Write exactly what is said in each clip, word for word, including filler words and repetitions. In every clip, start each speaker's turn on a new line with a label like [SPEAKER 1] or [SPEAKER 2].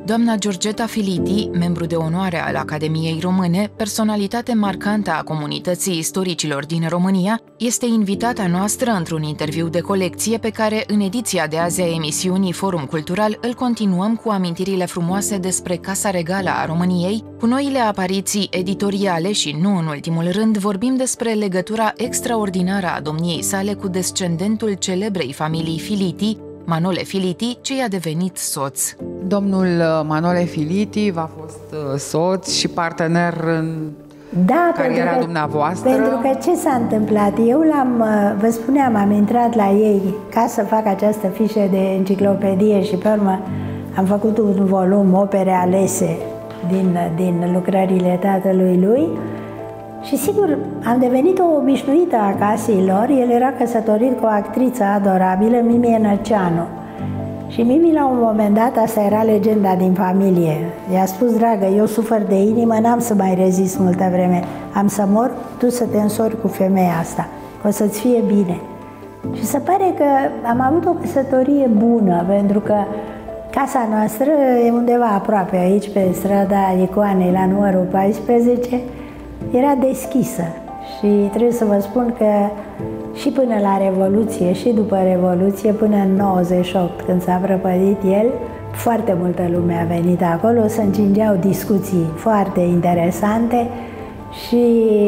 [SPEAKER 1] Doamna Georgeta Filiti, membru de onoare al Academiei Române, personalitate marcantă a comunității istoricilor din România, este invitata noastră într-un interviu de colecție pe care, în ediția de azi a emisiunii Forum Cultural, îl continuăm cu amintirile frumoase despre Casa Regală a României. Cu noile apariții editoriale și, nu în ultimul rând, vorbim despre legătura extraordinară a domniei sale cu descendentul celebrei familii Filiti, Manole Filiti, ce i-a devenit soț.
[SPEAKER 2] Domnul Manole Filiti v-a fost soț și partener în
[SPEAKER 3] da,
[SPEAKER 2] cariera
[SPEAKER 3] pentru că,
[SPEAKER 2] dumneavoastră.
[SPEAKER 3] Pentru că ce s-a întâmplat? Eu l-am, vă spuneam, am intrat la ei ca să fac această fișă de enciclopedie și pe urmă am făcut un volum, opere alese din, din lucrările tatălui lui. Și sigur, am devenit o obișnuită a casei lor. El era căsătorit cu o actriță adorabilă, Mimi Enăceanu. Și Mimi, la un moment dat, asta era legenda din familie, i-a spus: dragă, eu sufăr de inimă, n-am să mai rezist multă vreme. Am să mor, tu să te însori cu femeia asta, o să-ți fie bine. Și se pare că am avut o căsătorie bună, pentru că casa noastră e undeva aproape aici, pe strada Icoanei, la numărul paisprezece, era deschisă și trebuie să vă spun că și până la Revoluție și după Revoluție, până în nouăzeci și opt, când s-a prăpădit el, foarte multă lume a venit acolo, se încingeau discuții foarte interesante și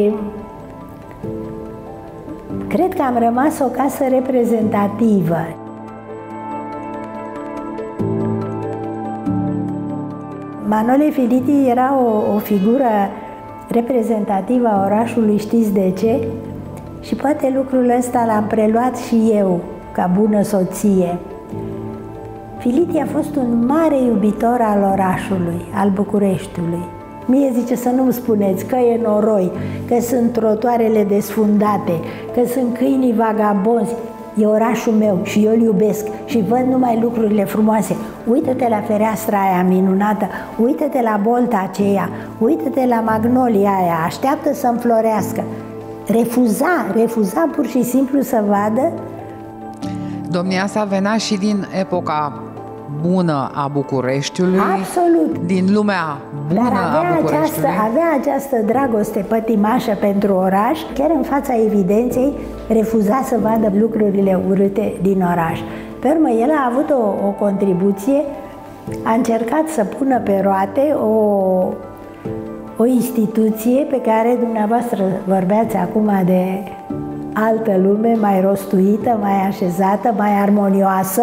[SPEAKER 3] cred că am rămas o casă reprezentativă. Manole Filiti era o, o figură reprezentativă a orașului, știți de ce? Și poate lucrul ăsta l-am preluat și eu, ca bună soție. Filiti a fost un mare iubitor al orașului, al Bucureștiului. Mie zice să nu-mi spuneți că e noroi, că sunt trotuarele desfundate, că sunt câinii vagabonzi. E orașul meu și eu îl iubesc și văd numai lucrurile frumoase. Uită-te la fereastra aia minunată, uită-te la bolta aceea, uită-te la magnolia aia, așteaptă să înflorească. Refuza, refuza pur și simplu să vadă.
[SPEAKER 2] Domnia sa venea și din epoca bună a Bucureștiului.
[SPEAKER 3] Absolut.
[SPEAKER 2] Din lumea bună
[SPEAKER 3] Dar avea
[SPEAKER 2] a Bucureștiului.
[SPEAKER 3] Această, avea această dragoste pătimașă pentru oraș. Chiar în fața evidenței refuza să vadă lucrurile urâte din oraș. Pe urmă, el a avut o, o contribuție, a încercat să pună pe roate o, o instituție pe care dumneavoastră vorbeați acum de altă lume, mai rostuită, mai așezată, mai armonioasă,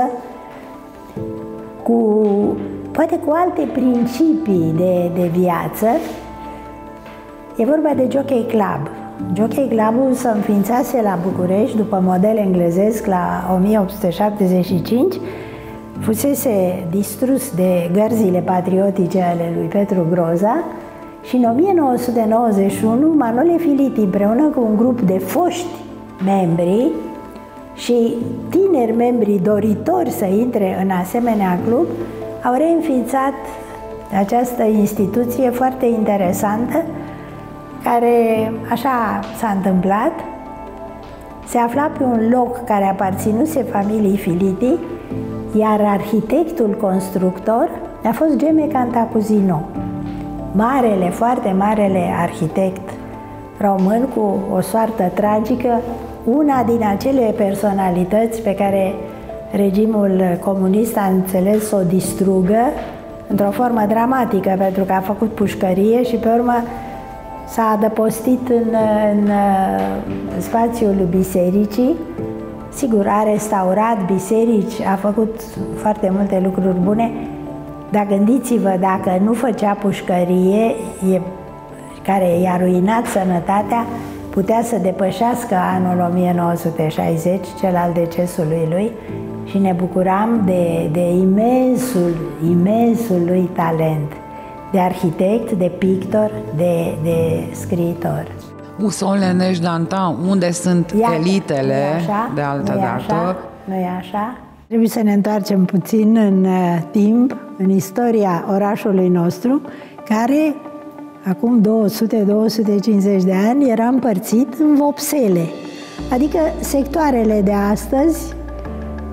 [SPEAKER 3] cu, poate cu alte principii de, de viață. E vorba de Jockey Club. Jockey Club-ul se înființase la București după model englezesc la o mie opt sute șaptezeci și cinci, fusese distrus de gărzile patriotice ale lui Petru Groza și în o mie nouă sute nouăzeci și unu Manole Filiti, împreună cu un grup de foști membri și tineri membri doritori să intre în asemenea club, au reînființat această instituție foarte interesantă, care, așa s-a întâmplat, se afla pe un loc care aparținuse familiei Filiti, iar arhitectul constructor a fost Geme Cantacuzino, marele, foarte marele arhitect român cu o soartă tragică, una din acele personalități pe care regimul comunist a înțeles să o distrugă într-o formă dramatică, pentru că a făcut pușcărie și pe urmă s-a adăpostit în, în, în spațiul bisericii. Sigur, a restaurat biserici, a făcut foarte multe lucruri bune, dar gândiți-vă, dacă nu făcea pușcărie, e, care i-a ruinat sănătatea, putea să depășească anul o mie nouă sute șaizeci, cel al decesului lui, și ne bucuram de, de imensul, imensul lui talent de arhitect, de pictor, de, de scriitor.
[SPEAKER 2] Où sont les neiges d'antan? Unde sunt
[SPEAKER 3] Iată,
[SPEAKER 2] elitele
[SPEAKER 3] așa,
[SPEAKER 2] de altă
[SPEAKER 3] nu-i
[SPEAKER 2] dată?
[SPEAKER 3] Așa, nu-i așa? Trebuie să ne întoarcem puțin în uh, timp, în istoria orașului nostru, care acum două sute - două sute cincizeci de ani era împărțit în vopsele. Adică sectoarele de astăzi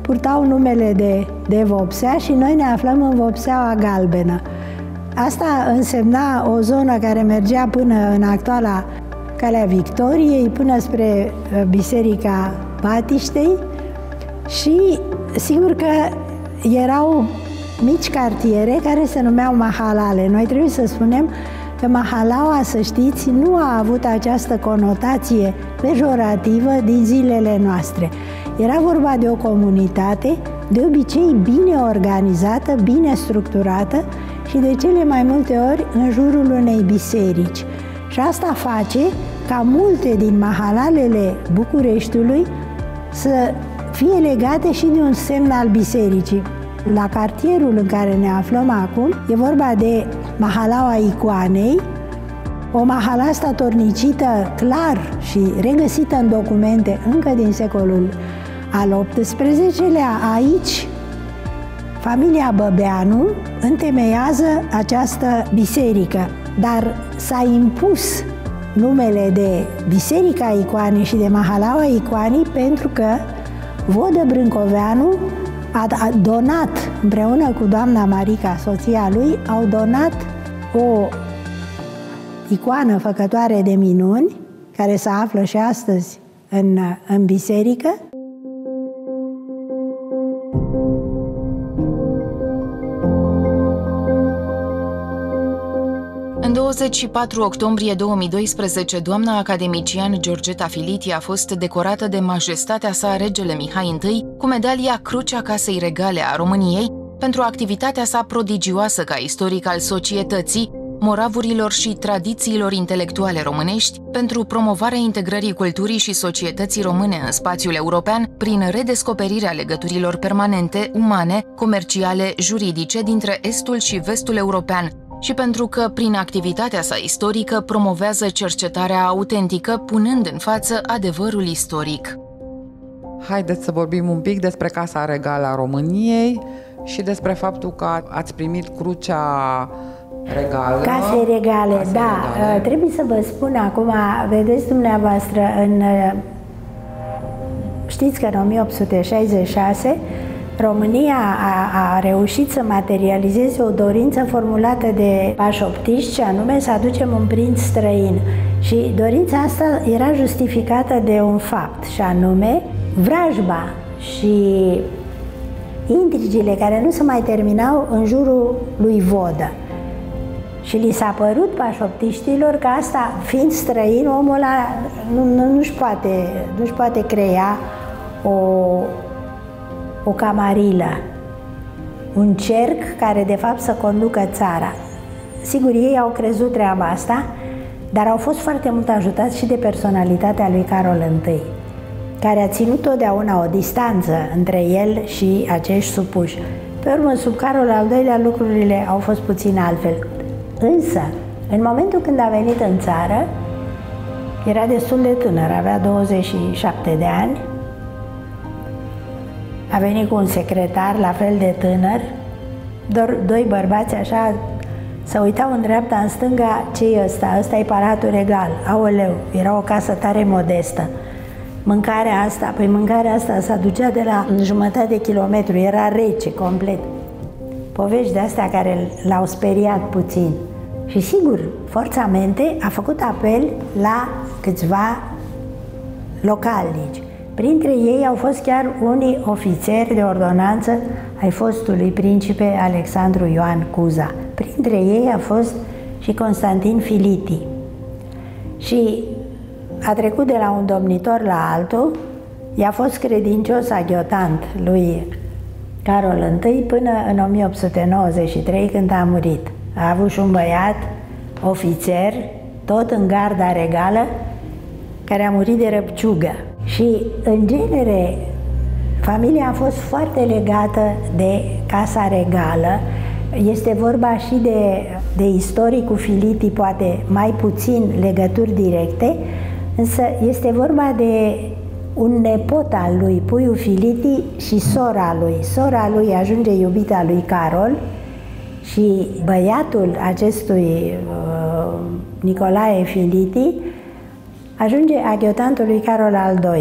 [SPEAKER 3] purtau numele de, de Vopsea și noi ne aflăm în Vopseaua Galbenă. Asta însemna o zonă care mergea până în actuala Calea Victoriei, până spre Biserica Batiștei și sigur că erau mici cartiere care se numeau mahalale. Noi trebuie să spunem că mahalaua, să știți, nu a avut această conotație pejorativă din zilele noastre. Era vorba de o comunitate, de obicei bine organizată, bine structurată și de cele mai multe ori în jurul unei biserici. Și asta face ca multe din mahalalele Bucureștiului să fie legate și de un semn al bisericii. La cartierul în care ne aflăm acum e vorba de Mahalaua Icoanei, o mahala statornicită clar și regăsită în documente încă din secolul al optsprezecelea. Aici familia Băbeanu întemeiază această biserică, dar s-a impus numele de Biserica Icoanei și de Mahalaua Icoanei pentru că Vodă Brâncoveanu a donat, împreună cu doamna Marica, soția lui, au donat o icoană făcătoare de minuni, care se află și astăzi în, în biserică.
[SPEAKER 1] În douăzeci și patru octombrie două mii doisprezece, doamna academician Georgeta Filiti a fost decorată de majestatea sa regele Mihai I cu medalia Crucea Casei Regale a României pentru activitatea sa prodigioasă ca istoric al societății, moravurilor și tradițiilor intelectuale românești, pentru promovarea integrării culturii și societății române în spațiul european prin redescoperirea legăturilor permanente, umane, comerciale, juridice dintre estul și vestul european, și pentru că, prin activitatea sa istorică, promovează cercetarea autentică, punând în față adevărul istoric.
[SPEAKER 2] Haideți să vorbim un pic despre Casa Regală a României și despre faptul că ați primit Crucea Regală.
[SPEAKER 3] Case Regale,
[SPEAKER 2] Case
[SPEAKER 3] da.
[SPEAKER 2] Regale.
[SPEAKER 3] Trebuie să vă spun acum, vedeți dumneavoastră, în, știți că în o mie opt sute șaizeci și șase România a, a reușit să materializeze o dorință formulată de pașoptiști, și anume să aducem un prinț străin. Și dorința asta era justificată de un fapt, și anume vrajba și intrigile care nu se mai terminau în jurul lui Vodă. Și li s-a părut pașoptiștilor că asta, fiind străin, omul ăla nu, nu, nu-și poate, nu-și poate crea o o camarilă, un cerc care de fapt să conducă țara. Sigur, ei au crezut treaba asta, dar au fost foarte mult ajutați și de personalitatea lui Carol I, care a ținut totdeauna o distanță între el și acești supuși. Pe urmă, sub Carol al doilea, lucrurile au fost puțin altfel. Însă, în momentul când a venit în țară, era destul de tânăr, avea douăzeci și șapte de ani, a venit cu un secretar la fel de tânăr, doi bărbați așa, se uitau în dreapta, în stânga, ce-i ăsta? Ăsta e Palatul Regal. Aoleu, era o casă tare modestă. Mâncarea asta, păi mâncarea asta se aducea de la jumătate de kilometru, era rece, complet. Povești de-astea care l-au speriat puțin. Și sigur, forțamente a făcut apel la câțiva localnici. Printre ei au fost chiar unii ofițeri de ordonanță ai fostului principe Alexandru Ioan Cuza. Printre ei a fost și Constantin Filiti. Și a trecut de la un domnitor la altul, i-a fost credincios aghiotant lui Carol I până în o mie opt sute nouăzeci și trei, când a murit. A avut și un băiat, ofițer, tot în garda regală, care a murit de răpciugă. Și, în genere, familia a fost foarte legată de Casa Regală. Este vorba și de, de istoricul Filiti, poate mai puțin legături directe, însă este vorba de un nepot al lui, puiul Filiti, și sora lui. Sora lui ajunge iubita lui Carol și băiatul acestui uh, Nicolae Filiti ajunge aghiotantul lui Carol al doilea.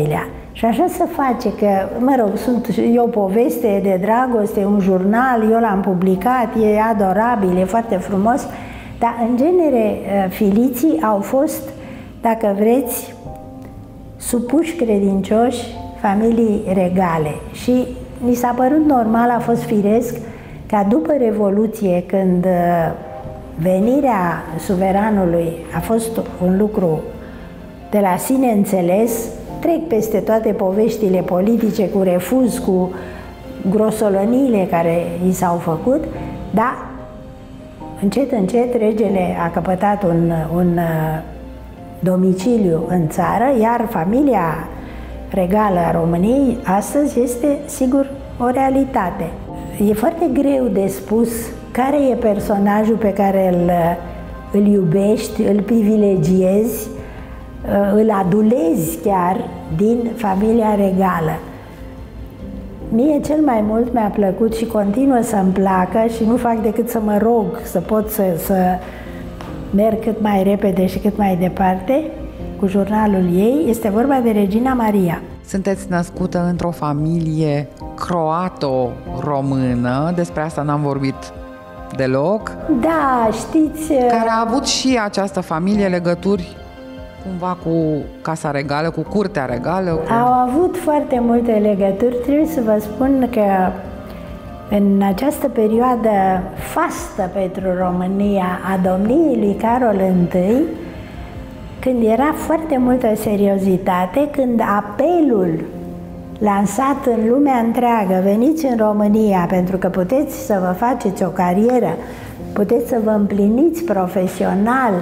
[SPEAKER 3] Și așa se face că, mă rog, sunt, e o poveste de dragoste, un jurnal, eu l-am publicat, e adorabil, e foarte frumos, dar în genere filiții au fost, dacă vreți, supuși credincioși familii regale și mi s-a părut normal, a fost firesc ca după Revoluție, când venirea suveranului a fost un lucru de la sine înțeles, trec peste toate poveștile politice cu refuz, cu grosolăniile care i s-au făcut, dar încet, încet regele a căpătat un, un domiciliu în țară, iar familia regală a României astăzi este, sigur, o realitate. E foarte greu de spus care e personajul pe care îl, îl iubești, îl privilegiezi, îl adulezi chiar din familia regală. Mie cel mai mult mi-a plăcut și continuă să-mi placă și nu fac decât să mă rog să pot să, să merg cât mai repede și cât mai departe cu jurnalul ei, este vorba de Regina Maria.
[SPEAKER 2] Sunteți născută într-o familie croato-română, despre asta n-am vorbit deloc.
[SPEAKER 3] Da, știți...
[SPEAKER 2] Care a avut și această familie legături cumva cu Casa Regală, cu Curtea Regală? Cu...
[SPEAKER 3] Au avut foarte multe legături. Trebuie să vă spun că în această perioadă fastă pentru România a domniei lui Carol I, când era foarte multă seriozitate, când apelul lansat în lumea întreagă, veniți în România pentru că puteți să vă faceți o carieră, puteți să vă împliniți profesional,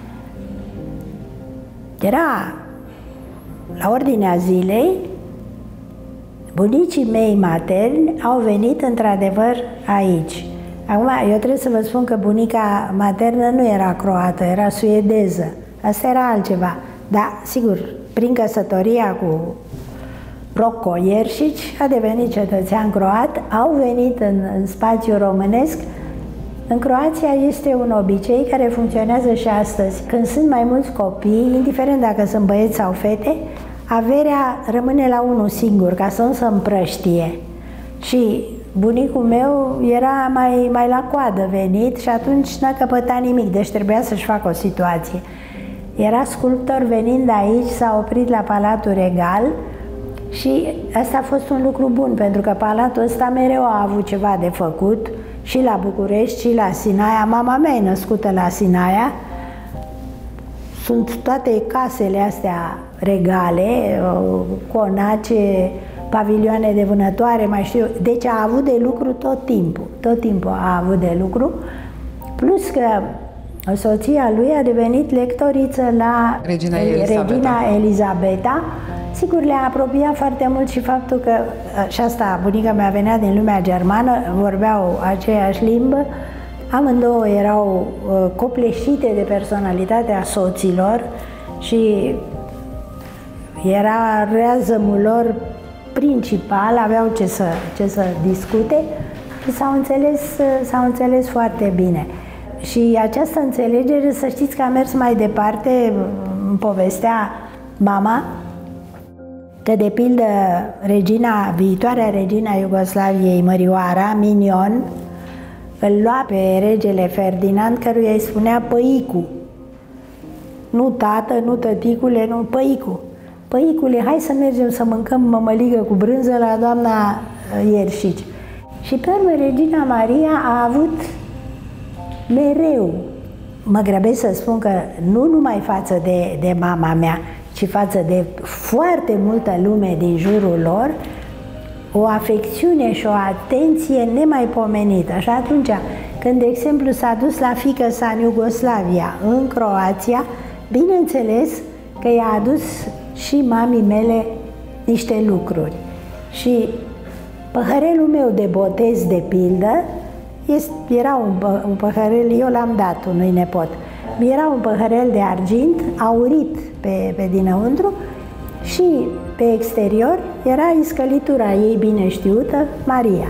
[SPEAKER 3] era la ordinea zilei. Bunicii mei materni au venit într-adevăr aici. Acum, eu trebuie să vă spun că bunica maternă nu era croată, era suedeză. Asta era altceva. Dar, sigur, prin căsătoria cu Rocco Ierșici a devenit cetățean croat, au venit în, în spațiul românesc. În Croația este un obicei care funcționează și astăzi. Când sunt mai mulți copii, indiferent dacă sunt băieți sau fete, averea rămâne la unul singur, ca să nu se împrăștie. Și bunicul meu era mai, mai la coadă venit și atunci n-a căpătat nimic, deci trebuia să-și facă o situație. Era sculptor venind aici, s-a oprit la Palatul Regal și asta a fost un lucru bun, pentru că palatul ăsta mereu a avut ceva de făcut, și la București, și la Sinaia. Mama mea e născută la Sinaia. Sunt toate casele astea regale, conace, pavilioane de vânătoare, mai știu. Deci a avut de lucru tot timpul. Tot timpul a avut de lucru. Plus că soția lui a devenit lectoriță la
[SPEAKER 2] Regina Elisabeta.
[SPEAKER 3] Regina Elisabeta. Sigur, le-a apropiat foarte mult și faptul că, și asta, bunica mea venea din lumea germană, vorbeau aceeași limbă, amândouă erau uh, copleșite de personalitatea soților și era reazămul lor principal, aveau ce să, ce să discute și s-au înțeles, s-au înțeles foarte bine. Și această înțelegere, să știți că a mers mai departe, îmi povestea mama, că de pildă regina, viitoarea regina Iugoslaviei, Mărioara Minion, îl lua pe regele Ferdinand, căruia îi spunea păicu. Nu tată, nu tăticule, nu, păicu. Păicule, hai să mergem să mâncăm mămăligă cu brânză la doamna Ierșici. Și pe urmă regina Maria a avut mereu, mă grăbesc să spun că nu numai față de, de mama mea, ci față de foarte multă lume din jurul lor, o afecțiune și o atenție nemaipomenită. Și atunci, când, de exemplu, s-a dus la fiică sa în Iugoslavia, în Croația, bineînțeles că i-a adus și mamii mele niște lucruri. Și păhărelul meu de botez, de pildă, era un, pă, un păhărel, eu l-am dat unui nepot. Era un păhărel de argint, aurit pe, pe dinăuntru și pe exterior era iscălitura ei bine știută, Maria.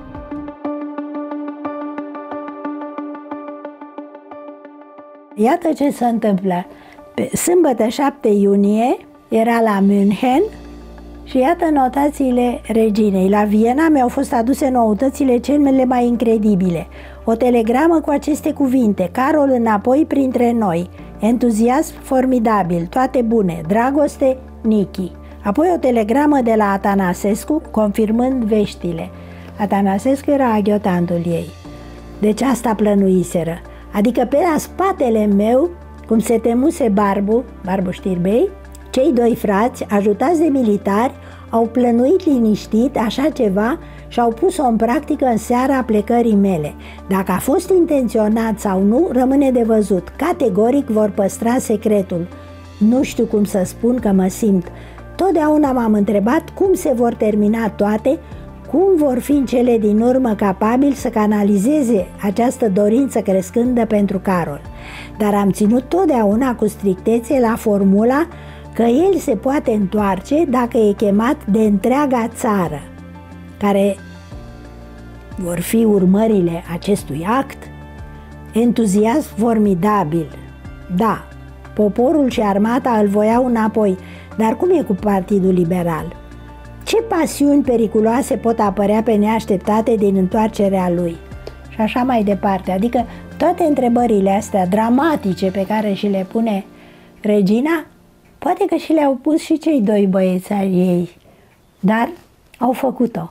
[SPEAKER 3] Iată ce se întâmplă. Pe sâmbătă șapte iunie era la München Și iată notațiile reginei. La Viena mi-au fost aduse noutățile cele mai incredibile. O telegramă cu aceste cuvinte: Carol înapoi printre noi, entuziasm formidabil, toate bune, dragoste, Nichi. Apoi o telegramă de la Atanasescu, confirmând veștile. Atanasescu era aghiotantul ei. Deci asta plănuiseră. Adică pe la spatele meu, cum se temuse Barbu, Barbu Știrbei, cei doi frați, ajutați de militari, au plănuit liniștit așa ceva și au pus-o în practică în seara plecării mele. Dacă a fost intenționat sau nu, rămâne de văzut. Categoric vor păstra secretul. Nu știu cum să spun că mă simt. Totdeauna m-am întrebat cum se vor termina toate, cum vor fi în cele din urmă capabili să canalizeze această dorință crescândă pentru Carol. Dar am ținut totdeauna cu strictețe la formula că el se poate întoarce dacă e chemat de întreaga țară. Care vor fi urmările acestui act? Entuziasm formidabil. Da, poporul și armata îl voiau înapoi, dar cum e cu Partidul Liberal? Ce pasiuni periculoase pot apărea pe neașteptate din întoarcerea lui? Și așa mai departe. Adică toate întrebările astea dramatice pe care și le pune regina, poate că și le-au pus și cei doi băieți ai ei, dar au făcut-o.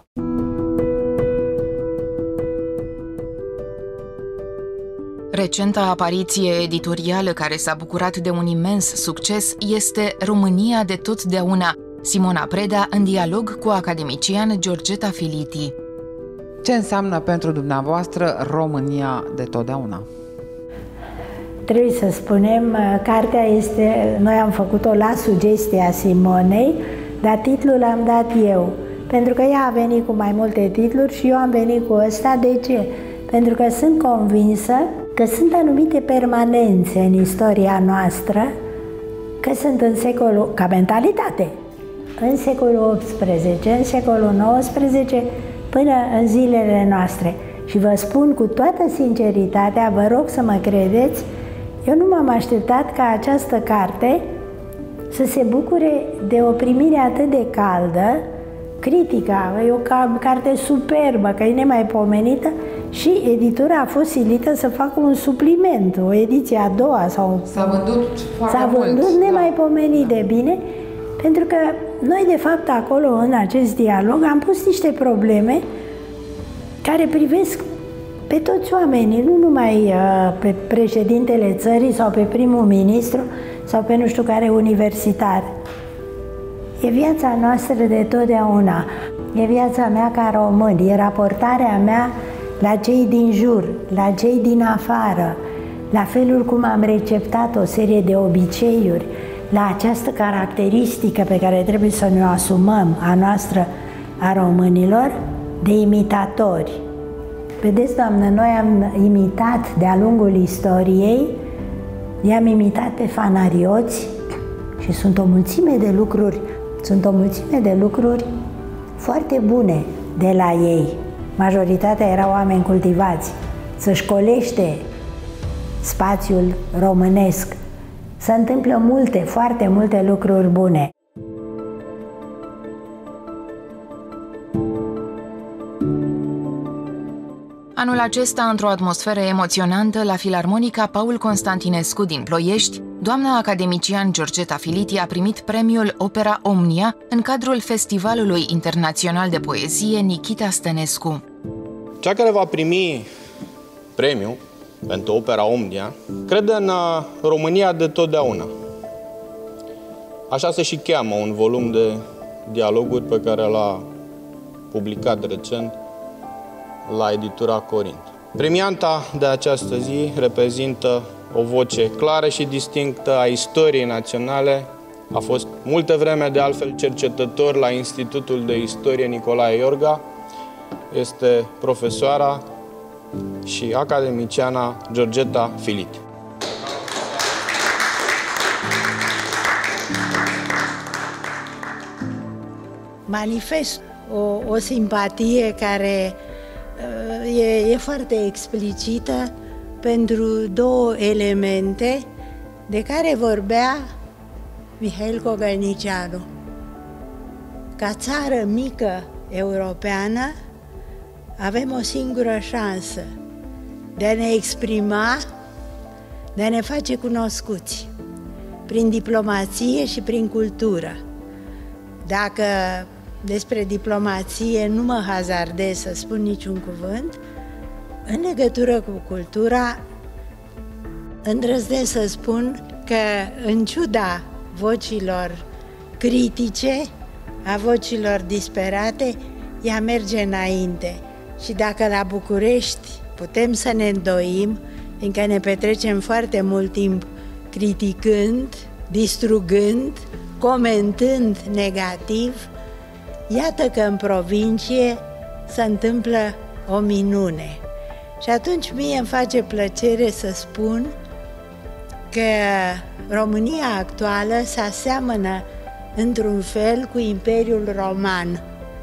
[SPEAKER 1] Recenta apariție editorială care s-a bucurat de un imens succes este România de totdeauna. Simona Preda în dialog cu academician Georgeta Filiti.
[SPEAKER 2] Ce înseamnă pentru dumneavoastră România de totdeauna?
[SPEAKER 3] Trebuie să spunem, cartea este, noi am făcut-o la sugestia Simonei, dar titlul l-am dat eu, pentru că ea a venit cu mai multe titluri și eu am venit cu ăsta. De ce? Pentru că sunt convinsă că sunt anumite permanențe în istoria noastră, că sunt în secolul, ca mentalitate, în secolul optsprezece, în secolul nouăsprezece, până în zilele noastre. Și vă spun cu toată sinceritatea, vă rog să mă credeți, eu nu m-am așteptat ca această carte să se bucure de o primire atât de caldă, critica, e o carte superbă, că e nemaipomenită, și editura a fost silită să facă un supliment, o ediție a doua sau...
[SPEAKER 2] S-a vândut foarte
[SPEAKER 3] S-a vândut
[SPEAKER 2] mult,
[SPEAKER 3] nemaipomenit
[SPEAKER 2] da.
[SPEAKER 3] de bine, pentru că noi, de fapt, acolo, în acest dialog, am pus niște probleme care privesc pe toți oamenii, nu numai uh, pe președintele țării sau pe primul ministru sau pe nu știu care universitar. E viața noastră de totdeauna, e viața mea ca român, e raportarea mea la cei din jur, la cei din afară, la felul cum am receptat o serie de obiceiuri, la această caracteristică pe care trebuie să ne o asumăm, a noastră, a românilor, de imitatori. Vedeți, doamnă, noi am imitat de-a lungul istoriei, i-am imitat pe fanarioți și sunt o mulțime de lucruri, sunt o mulțime de lucruri foarte bune de la ei. Majoritatea erau oameni cultivați. Să școlește spațiul românesc. Se întâmplă multe, foarte multe lucruri bune.
[SPEAKER 1] Anul acesta, într-o atmosferă emoționantă, la Filarmonica Paul Constantinescu din Ploiești, doamna academician Georgeta Filiti a primit premiul Opera Omnia în cadrul Festivalului Internațional de Poezie Nikita Stănescu.
[SPEAKER 4] Cea care va primi premiul pentru Opera Omnia crede în România de totdeauna. Așa se și cheamă un volum de dialoguri pe care l-a publicat recent la editura Corint. Premianta de această zi reprezintă o voce clară și distinctă a istoriei naționale. A fost multă vreme, de altfel, cercetător la Institutul de Istorie Nicolae Iorga. Este profesoara și academiciana Georgeta Filiti.
[SPEAKER 3] Manifest o, o simpatie care e, e foarte explicită pentru două elemente de care vorbea Mihail Cogălnicianu. ca țară mică europeană, avem o singură șansă de a ne exprima, de a ne face cunoscuți, prin diplomație și prin cultură. Dacă despre diplomație nu mă hazardez să spun niciun cuvânt, în legătură cu cultura, îndrăznesc să spun că, în ciuda vocilor critice, a vocilor disperate, ea merge înainte. Și dacă la București putem să ne îndoim, fiindcă ne petrecem foarte mult timp criticând, distrugând, comentând negativ, iată că în provincie se întâmplă o minune. Și atunci mie îmi face plăcere să spun că România actuală se aseamănă într-un fel cu Imperiul Roman.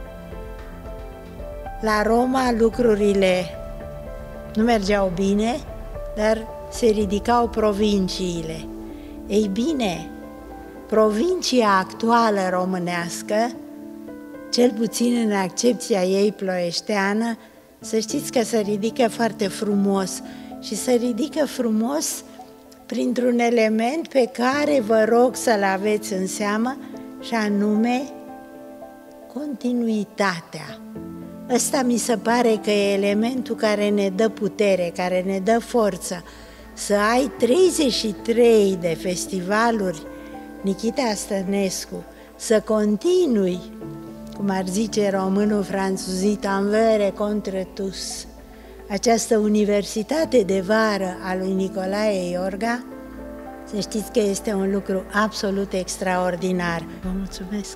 [SPEAKER 3] La Roma lucrurile nu mergeau bine, dar se ridicau provinciile. Ei bine, provincia actuală românească, cel puțin în accepția ei ploieșteană, să știți că se ridică foarte frumos și se ridică frumos printr-un element pe care vă rog să-l aveți în seamă, și anume continuitatea. Ăsta mi se pare că e elementul care ne dă putere, care ne dă forță. Să ai treizeci și trei de festivaluri Nikita Stănescu, să continui, cum ar zice românul franțuzit, envers contre tous, această universitate de vară a lui Nicolae Iorga, să știți că este un lucru absolut extraordinar. Vă mulțumesc!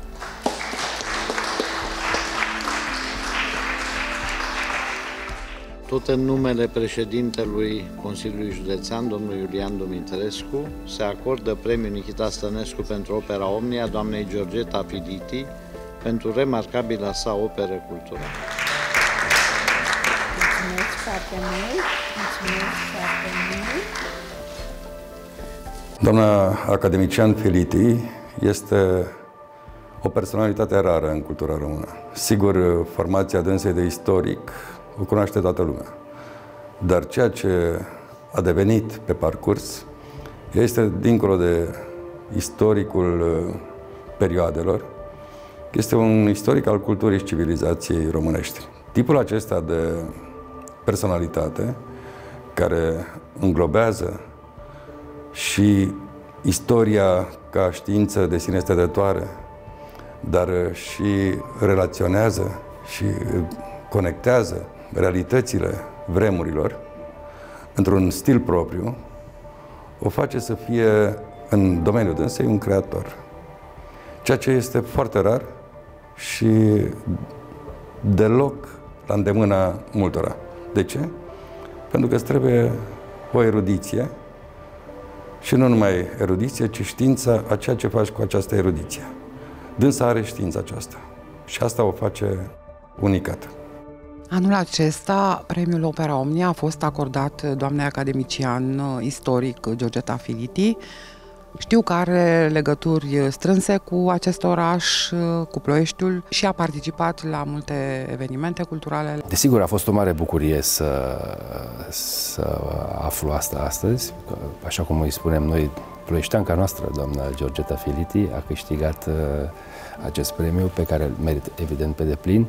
[SPEAKER 5] Tot în numele președintelui Consiliului Județean, domnul Iulian Dumitrescu, se acordă premiul Nikita Stănescu pentru opera Omnia doamnei Georgeta Filiti pentru remarcabila sa operă culturală.
[SPEAKER 3] Mulțumesc foarte mult! Mulțumesc foarte mult!
[SPEAKER 6] Doamna academician Filiti este o personalitate rară în cultura română. Sigur, formația dânsei de istoric o cunoaște toată lumea. Dar ceea ce a devenit pe parcurs este, dincolo de istoricul perioadelor, este un istoric al culturii și civilizației românești. Tipul acesta de personalitate, care înglobează și istoria ca știință de sine stătătoare, dar și relaționează și conectează realitățile vremurilor într-un stil propriu, o face să fie în domeniul dânsei un creator. Ceea ce este foarte rar și deloc la îndemâna multora. De ce? Pentru că îți trebuie o erudiție și nu numai erudiție, ci știința a ceea ce faci cu această erudiție. Dânsa are știința aceasta și asta o face unicată.
[SPEAKER 2] Anul acesta, premiul Opera Omnia a fost acordat doamnei academician istoric Georgeta Filiti. Știu că are legături strânse cu acest oraș, cu Ploieștiul, și a participat la multe evenimente culturale.
[SPEAKER 7] Desigur, a fost o mare bucurie să, să aflu asta astăzi. Așa cum îi spunem noi, ploieșteanca noastră, doamna Georgeta Filiti, a câștigat acest premiu pe care îl merită evident pe deplin.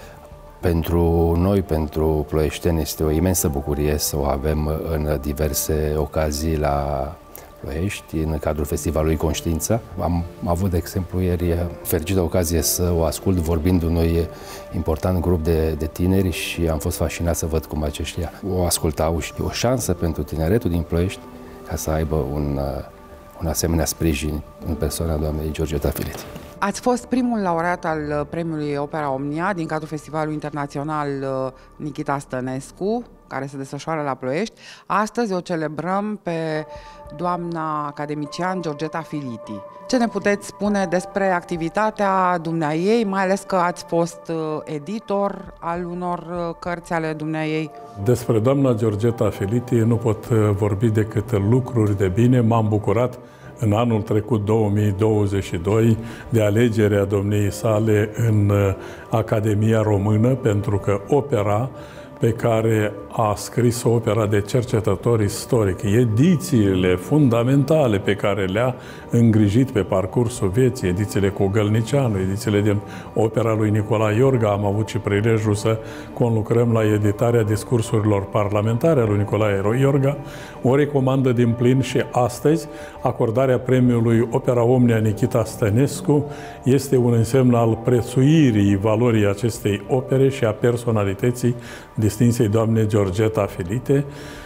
[SPEAKER 7] Pentru noi, pentru ploieșteni, este o imensă bucurie să o avem în diverse ocazii la Ploiești, în cadrul Festivalului Conștiința. Am avut, de exemplu, ieri fericită ocazie să o ascult vorbind unui important grup de, de tineri și am fost fascinat să văd cum aceștia o ascultau și o șansă pentru tineretul din Ploiești ca să aibă un, un asemenea sprijin în persoana doamnei Georgeta Filiti.
[SPEAKER 2] Ați fost primul laureat al premiului Opera Omnia din cadrul Festivalului Internațional Nikita Stănescu, care se desfășoară la Ploiești. Astăzi o celebrăm pe doamna academician Georgeta Filiti. Ce ne puteți spune despre activitatea dumneaei, mai ales că ați fost editor al unor cărți ale dumneaei?
[SPEAKER 8] Despre doamna Georgeta Filiti nu pot vorbi decât lucruri de bine. M-am bucurat în anul trecut, două mii douăzeci și doi, de alegerea domniei sale în Academia Română, pentru că opera pe care a scris opera de cercetător istoric, edițiile fundamentale pe care le-a îngrijit pe parcursul vieții, edițiile cu Gălnicianu, edițiile din opera lui Nicolae Iorga, am avut și prilejul să conlucrăm la editarea discursurilor parlamentare a lui Nicolae Iorga, o recomandă din plin și astăzi. Acordarea premiului Opera Omnia Nikita Stănescu este un însemn al prețuirii valorii acestei opere și a personalității distinsei doamne Georgeta Philite,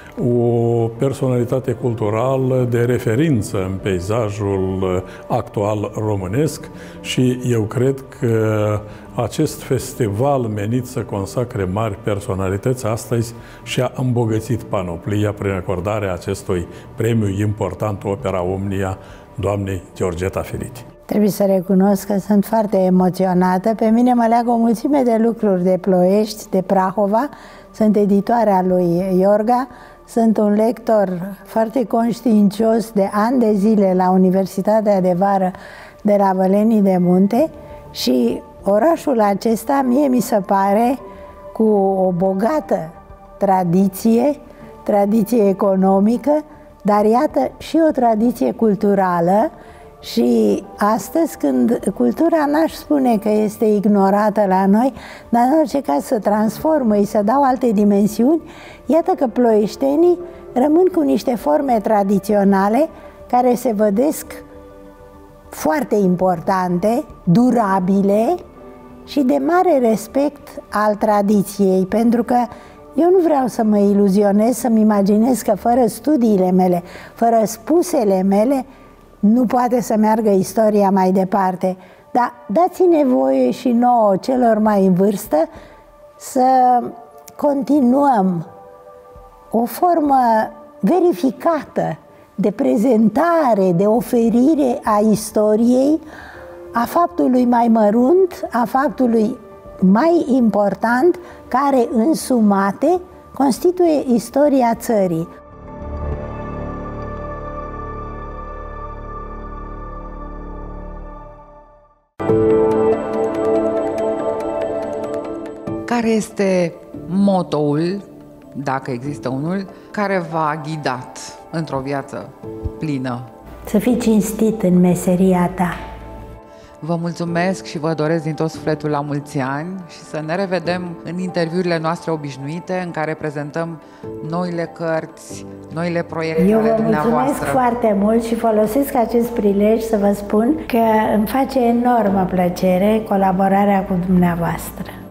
[SPEAKER 8] o personalitate culturală de referință în peisajul actual românesc, și eu cred că acest festival menit să consacre mari personalități astăzi și-a îmbogățit panoplia prin acordarea acestui premiu important, Opera Omnia, doamnei Georgeta Philite.
[SPEAKER 3] Trebuie să recunosc că sunt foarte emoționată. Pe mine mă leagă o mulțime de lucruri de Ploiești, de Prahova. Sunt editoarea lui Iorga, sunt un lector foarte conștiincios de ani de zile la Universitatea de Vară de la Vălenii de Munte, și orașul acesta mie mi se pare cu o bogată tradiție, tradiție economică, dar iată și o tradiție culturală. Și astăzi, când cultura n-aș spune că este ignorată la noi, dar în orice caz se transformă, îi se dau alte dimensiuni, iată că ploieștenii rămân cu niște forme tradiționale care se vădesc foarte importante, durabile și de mare respect al tradiției, pentru că eu nu vreau să mă iluzionez, să-mi imaginez că fără studiile mele, fără spusele mele, nu poate să meargă istoria mai departe. Dar dați-ne voie și nouă, celor mai în vârstă, să continuăm o formă verificată de prezentare, de oferire a istoriei, a faptului mai mărunt, a faptului mai important, care însumate constituie istoria țării.
[SPEAKER 2] Care este motoul, dacă există unul, care v-a ghidat într-o viață plină?
[SPEAKER 3] Să fii cinstit în meseria ta.
[SPEAKER 2] Vă mulțumesc și vă doresc din tot sufletul la mulți ani și să ne revedem în interviurile noastre obișnuite, în care prezentăm noile cărți, noile proiecte
[SPEAKER 3] Eu
[SPEAKER 2] ale
[SPEAKER 3] vă
[SPEAKER 2] dumneavoastră.
[SPEAKER 3] mulțumesc foarte mult și folosesc acest prilej să vă spun că îmi face enormă plăcere colaborarea cu dumneavoastră.